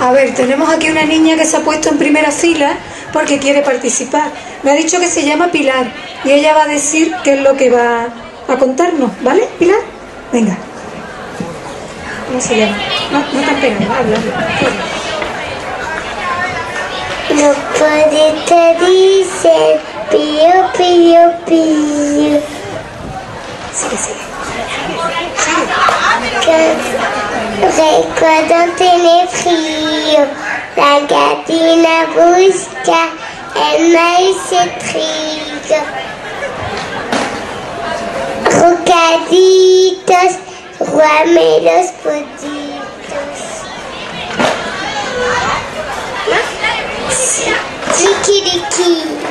A ver, tenemos aquí una niña que se ha puesto en primera fila porque quiere participar. Me ha dicho que se llama Pilar y ella va a decir qué es lo que va a contarnos, ¿vale, Pilar? Venga. ¿Cómo se llama? No te has pegado, habla. Los pollitos dicen pío, pío, pío. Sigue. Cuando tiene frío, la gallina busca el maíz y trigo. Rocaditos, ramelos pollitos. Triqui-riqui.